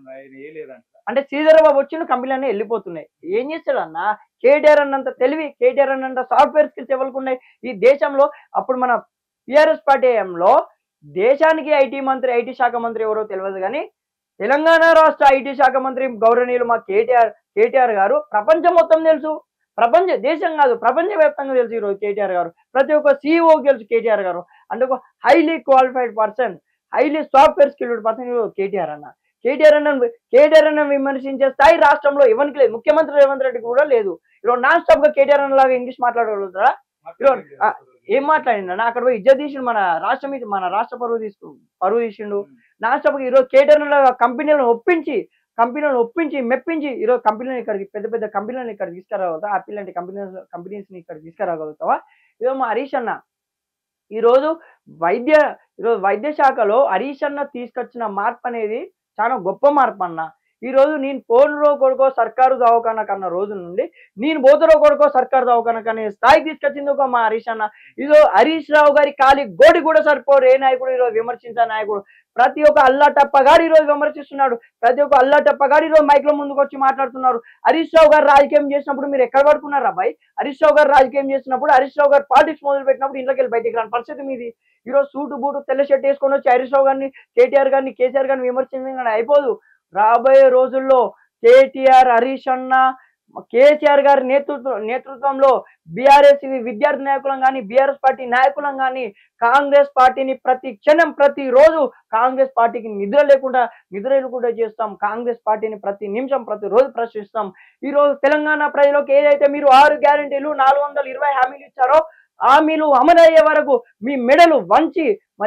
అంటే శ్రీధర్ బాబు వచ్చిన కంపెనీలన్నీ వెళ్ళిపోతున్నాయి. ఏం చేస్తాడన్న? కేటీఆర్ అన్నంత తెలివి, కేటీఆర్ అన్నంత సాఫ్ట్వేర్ స్కిల్స్ ఎవరికి ఉన్నాయి ఈ దేశంలో? అప్పుడు మన టీఆర్ఎస్ పార్టీ హయాంలో దేశానికి ఐటీ శాఖ మంత్రి ఎవరో తెలియదు కానీ తెలంగాణ రాష్ట్ర ఐటీ శాఖ మంత్రి గౌరవనీయులు మా కేటీఆర్ గారు ప్రపంచం మొత్తం తెలుసు. దేశం కాదు ప్రపంచవ్యాప్తంగా తెలుసు ఈరోజు కేటీఆర్ గారు. ప్రతి ఒక్క సీఈఓకి తెలుసు కేటీఆర్ గారు. అంటే ఒక highly qualified person, highly software skilled person KTR అన్న. కేటీఆర్ అన్న విమర్శించే స్థాయి రాష్ట్రంలో ఎవరికి లేదు. ముఖ్యమంత్రి రేవంత్ రెడ్డి కూడా లేదు. ఈరోజు నాన్ స్టాప్ గా కేటీఆర్ అన్న లాగా ఇంగ్లీష్ మాట్లాడగలుగుతారా? ఈరోజు ఏం మాట్లాడిండు అక్కడ పోయి ఇజ్జత్ తీసిండు, మన రాష్ట్ర పరువు తీసిండు నాన్ స్టాప్ గా. ఈరోజు కేటీఆర్ కంపెనీలను ఒప్పించి మెప్పించి ఈరోజు కంపెనీలను ఇక్కడికి పెద్ద కంపెనీలను ఇక్కడ తీసుకురాగలుగుతావా? యాపిల్ లాంటి కంపెనీస్ ని ఇక్కడ తీసుకురాగలుగుతావా? ఈరోజు మా హరీష్ అన్న ఈరోజు వైద్య శాఖలో హరీష్ అన్న తీసుకొచ్చిన మార్పు అనేది చాలా గొప్ప మార్పు అన్న. ఈరోజు నేను పోనురో కొడుకో సర్కారు దవాఖాన కన్నా రోజు నుండి నేను పోతురో కొడుకో సర్కారు దవాఖాన కన్నా స్థాయికి తీసుకొచ్చింది ఒక మా హరీష్ అన్న. ఇదో హరీష్ రావు గారి ఖాళీ గోడి కూడా సరిపోరు ఏ నాయకుడు ఈరోజు విమర్శించే నాయకుడు. ప్రతి ఒక్క అల్లాటప్పగాడు ఈరోజు విమర్శిస్తున్నాడు. ప్రతి ఒక్క అల్లాటప్పగాడు ఈరోజు మైక్లో ముందుకు వచ్చి మాట్లాడుతున్నారు. హరీష్ రావు గారు రాజకీయం చేసినప్పుడు మీరు ఎక్కడ పడుకున్నారా అబ్బాయి? హరీష్ రావు గారు రాజకీయం చేసినప్పుడు, హరీష్ రావు గారు పాలిటిక్స్ మొదలు పెట్టినప్పుడు ఇంట్లోకి వెళ్ళి బయటికి రాని పరిస్థితి మీది. ఈరోజు సూటు బూటు తెల్ల షర్ట్ వేసుకొని వచ్చి హరీష్ రావు గారిని, కేటీఆర్ గారిని, కేసీఆర్ గారిని విమర్శించడం అయిపోదు. రాబోయే రోజుల్లో కేటీఆర్, హరీష్ అన్న, కేసీఆర్ గారి నేతృత్వంలో బీఆర్ఎస్ విద్యార్థి నాయకులం కానీ, బీఆర్ఎస్ పార్టీ నాయకులం కానీ కాంగ్రెస్ పార్టీని ప్రతి క్షణం ప్రతిరోజు కాంగ్రెస్ పార్టీకి నిద్ర లేకుండా చేస్తాం. కాంగ్రెస్ పార్టీని ప్రతి నిమిషం ప్రతిరోజు ప్రశ్నిస్తాం. ఈరోజు తెలంగాణ ప్రజలకు ఏదైతే మీరు 6 గ్యారెంటీలు 420 హామీలు ఇచ్చారో హామీలు అమలయ్యే వరకు మీ మెడలు వంచి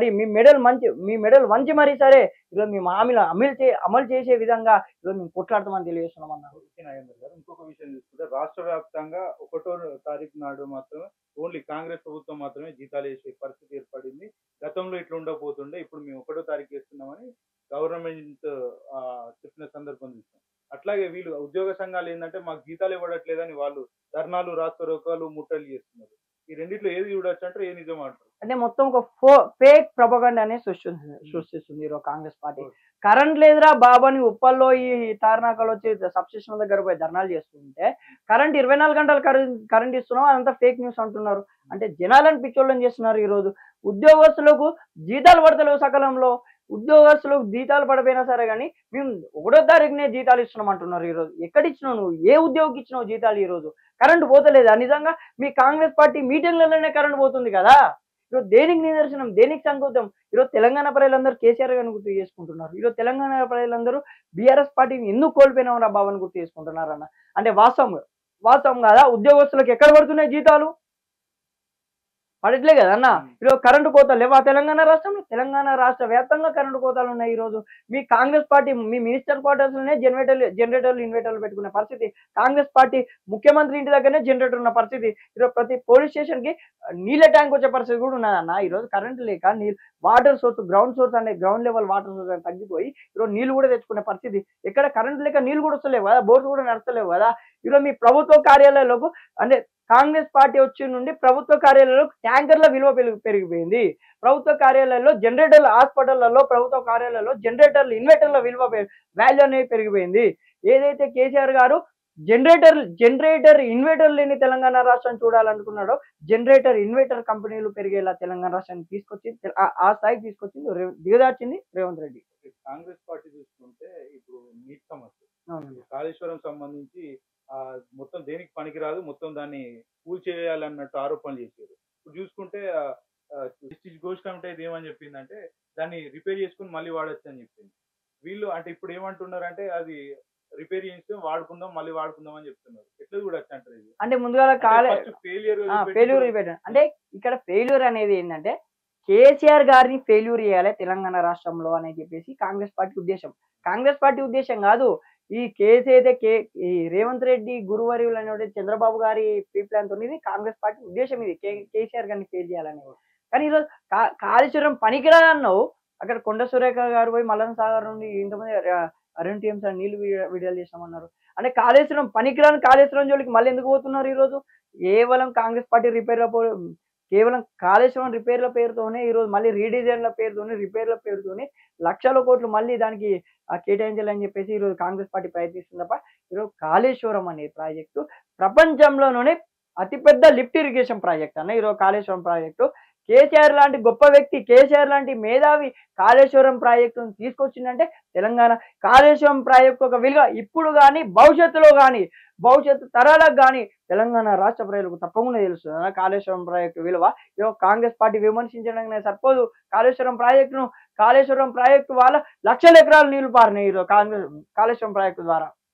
మరి సరే ఈరోజు మేము హామీలు అమలు చేసే విధంగా ఈరోజు మేము కొట్లాడతామని తెలియజేస్తున్నాం అన్నారు. ఇంకొక విషయం చూసుకుంటే రాష్ట్ర వ్యాప్తంగా 1వ తారీఖు నాడు మాత్రమే ఓన్లీ కాంగ్రెస్ ప్రభుత్వం మాత్రమే జీతాలు వేసే పరిస్థితి ఏర్పడింది. గతంలో ఇట్లా ఉండబోతుండే, ఇప్పుడు మేము 1వ తారీఖు వేస్తున్నామని గవర్నమెంట్ చెప్పిన సందర్భం చూస్తాం. అట్లాగే వీళ్ళు ఉద్యోగ సంఘాలు ఏంటంటే మాకు జీతాలు ఇవ్వట్లేదని వాళ్ళు ధర్నాలు, రాస్తారోకాలు, ముట్టలు చేస్తున్నారు. ఈ రెండిట్లో ఏది చూడొచ్చు అంటారు, ఏది నిజం అంటారు? అంటే మొత్తం ఒక ఫేక్ ప్రొపగండా అనేది సృష్టిస్తుంది ఈరోజు కాంగ్రెస్ పార్టీ. కరెంట్ లేదురా బాబాని ఉప్పల్లో ఈ తార్నాకలు వచ్చి సబ్స్టేషన్ దగ్గర పోయి ధర్నాలు చేస్తుంటే కరెంట్ 24 గంటలు కరెంట్ ఇస్తున్నాం అదంతా ఫేక్ న్యూస్ అంటున్నారు. అంటే జనాలను పిచ్చోళ్ళని చేస్తున్నారు. ఈరోజు ఉద్యోగస్తులకు జీతాలు పడతలేవు సకాలంలో. ఉద్యోగస్తులకు జీతాలు పడిపోయినా సరే కానీ మేము 1వ తారీఖునే జీతాలు ఇస్తున్నాం అంటున్నారు. ఈరోజు ఎక్కడ ఇచ్చినావు నువ్వు? ఏ ఉద్యోగికి ఇచ్చినావు జీతాలు? ఈరోజు కరెంటు పోతలేదా? నిజంగా మీ కాంగ్రెస్ పార్టీ మీటింగ్లలోనే కరెంట్ పోతుంది కదా. ఈరోజు దేనికి నిదర్శనం, దేనికి సంకేతం? ఈరోజు తెలంగాణ ప్రజలందరూ కేసీఆర్ గారిని గుర్తు చేసుకుంటున్నారు. ఈరోజు తెలంగాణ ప్రజలందరూ బీఆర్ఎస్ పార్టీని ఎందుకు కోల్పోయినామరా బాబాని గుర్తు చేసుకుంటున్నారన్న. అంటే వాస్తవం కాదా? ఉద్యోగస్తులకు ఎక్కడ పడుతున్నాయి జీతాలు? పడట్లే కదన్న. ఈరోజు కరెంటు కోతలు లేవా తెలంగాణ రాష్ట్రంలో? తెలంగాణ రాష్ట్ర వ్యాప్తంగా కరెంటు కోతలు ఉన్నాయి. ఈరోజు మీ కాంగ్రెస్ పార్టీ మీ మినిస్టర్ క్వార్టర్స్ లోనే ఇన్వర్టర్లు పెట్టుకునే పరిస్థితి. కాంగ్రెస్ పార్టీ ముఖ్యమంత్రి ఇంటి దగ్గరనే జనరేటర్ ఉన్న పరిస్థితి. ఈరోజు ప్రతి పోలీస్ స్టేషన్ కి నీళ్ళ ట్యాంక్ వచ్చే పరిస్థితి కూడా ఉన్నదన్న. ఈరోజు కరెంటు లేక water source, ground level water source తగ్గిపోయి ఈరోజు నీళ్లు కూడా తెచ్చుకునే పరిస్థితి. ఎక్కడ కరెంటు లేక నీళ్లు కూడా వస్తలేవు కదా, బోర్డు కూడా నడతలేవు కదా. ఈరోజు మీ ప్రభుత్వ కార్యాలయాలకు అంటే కాంగ్రెస్ పార్టీ వచ్చి నుండి ప్రభుత్వ కార్యాలయాల్లో ట్యాంకర్ల విలువ పెరిగిపోయింది. ప్రభుత్వ కార్యాలయాల్లో జనరేటర్ల, హాస్పిటళ్లలో ప్రభుత్వ కార్యాలయాల్లో ఇన్వర్టర్ల విలువ వాల్యూ అనేది పెరిగిపోయింది. ఏదైతే కేసీఆర్ గారు జనరేటర్ ఇన్వర్టర్ లేని తెలంగాణ రాష్ట్రాన్ని చూడాలనుకున్నాడో ఇన్వర్టర్ కంపెనీలు పెరిగేలా తెలంగాణ రాష్ట్రాన్ని తీసుకొచ్చి ఆ స్థాయికి తీసుకొచ్చింది, దిగదార్చింది రేవంత్ రెడ్డి. కాంగ్రెస్ పార్టీ చూసుకుంటే ఇప్పుడు నీటి సమస్య, కాళేశ్వరం సంబంధించి మొత్తం దేనికి పనికిరాదు, మొత్తం దాన్ని కూల్చేయాలన్నట్టు ఆరోపణలు చేశారు. ఇప్పుడు చూసుకుంటే గోష్ కమిటీ అయితే ఏమని చెప్పిందంటే దాన్ని రిపేర్ చేసుకుని మళ్ళీ వాడచ్చు అని చెప్పింది. వీళ్ళు అంటే ఇప్పుడు ఏమంటున్నారంటే అది రిపేర్ చేస్తే వాడుకుందాం, మళ్ళీ వాడుకుందాం అని చెప్తున్నారు. ఎట్లా చూడొచ్చు అంటారు ఇది? అంటే ముందుగా ఫెయిల్యూర్ అంటే ఇక్కడ ఫెయిల్యూర్ అనేది ఏంటంటే కేసీఆర్ గారిని ఫెయిల్యూర్ చేయాలి తెలంగాణ రాష్ట్రంలో అని చెప్పేసి కాంగ్రెస్ పార్టీ ఉద్దేశం కాదు. ఈ కేసు అయితే ఈ రేవంత్ రెడ్డి గురువర్యులు అనే చంద్రబాబు గారి ప్రీ ప్లాన్ తో కాంగ్రెస్ పార్టీ ఉద్దేశం ఇది కేసీఆర్ గారిని ఫెయిల్ చేయాలని. కానీ ఈరోజు కాళేశ్వరం పనికిరాదన్నావు. అక్కడ కొండ సురేఖ గారు పోయి మల్లన్ సాగర్ నుండి ఇంతమంది 2 టీఎంస్ నీళ్లు విడుదల చేసామన్నారు. అంటే కాళేశ్వరం పనికిరాని కాళేశ్వరం జోలికి మళ్ళీ ఎందుకు పోతున్నారు? ఈరోజు కేవలం కాంగ్రెస్ పార్టీ కేవలం కాళేశ్వరం రిపేర్ల పేరుతోనే ఈరోజు మళ్ళీ రీడిజైన్ల పేరుతోని రిపేర్ల పేరుతోని లక్షల కోట్లు మళ్ళీ దానికి కేటాయించాలని చెప్పేసి ఈరోజు కాంగ్రెస్ పార్టీ ప్రయత్నిస్తుంది తప్ప ఈరోజు కాళేశ్వరం అనే ప్రాజెక్టు ప్రపంచంలోనే అతిపెద్ద లిఫ్ట్ ఇరిగేషన్ ప్రాజెక్ట్ అన్న ఈరోజు కాళేశ్వరం ప్రాజెక్టు. కేసీఆర్ లాంటి గొప్ప వ్యక్తి, కేసీఆర్ లాంటి మేధావి కాళేశ్వరం ప్రాజెక్టును తీసుకొచ్చిందంటే తెలంగాణ కాళేశ్వరం ప్రాజెక్టు ఒక విలువ ఇప్పుడు కానీ భవిష్యత్తులో కానీ భవిష్యత్తు తరాలకు కానీ తెలంగాణ రాష్ట్ర ప్రజలకు తప్పకుండా తెలుస్తుంది కాళేశ్వరం ప్రాజెక్టు విలువ. ఇదో కాంగ్రెస్ పార్టీ విమర్శించడానికి సరిపోదు కాళేశ్వరం ప్రాజెక్టును. కాళేశ్వరం ప్రాజెక్టు వల్ల లక్షల ఎకరాలు నీళ్లు పారినాయి ఈరోజు కాళేశ్వరం ప్రాజెక్టు ద్వారా.